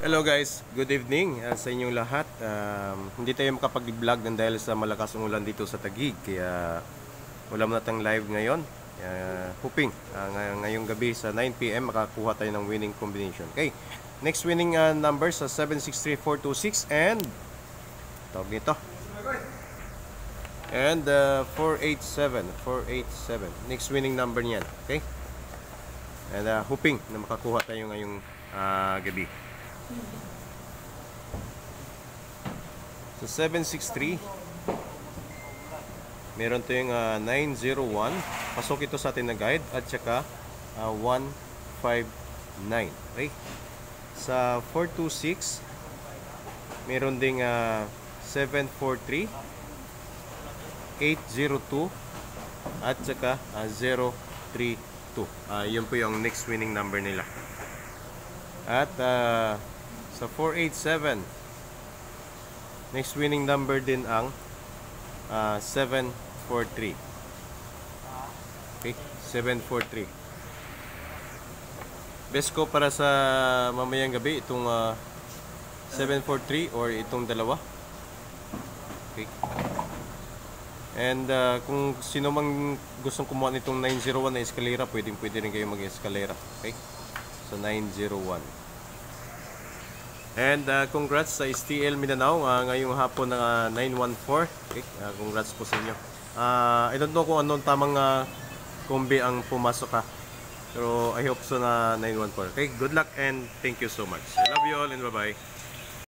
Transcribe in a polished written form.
Hello guys, good evening sa inyong lahat. Hindi tayo makapag-vlog dahil sa malakas ang ulan dito sa Taguig. Kaya wala muna tayong live ngayon. Hoping ngayong gabi sa 9 PM makakuha tayo ng winning combination. Okay, next winning number sa 763426 and tawag nito. And 487. Next winning number niyan. Okay? And hoping na makakuha tayo ngayong gabi. So 763 meron tayong 901, pasok ito sa atin na guide, at saka 159. Okay, sa 426 meron ding 743, 802 at saka 032. Yun po yung next winning number nila. At sa 487, next winning number din ang 743. Okay, 743. Best ko para sa mamayang gabi itong 743 or itong dalawa. Okay. And kung sino mang gustong kumuha nitong 901 na eskalera, pwede rin kayo mag-eskalera. Okay, so 901. And congrats sa STL Mindanao ngayong hapon ng 914. Okay, congrats po sa inyo. I don't know kung anong tamang kombi ang pumasok pero I hope so na 914. Okay, good luck and thank you so much. I love you all and bye-bye.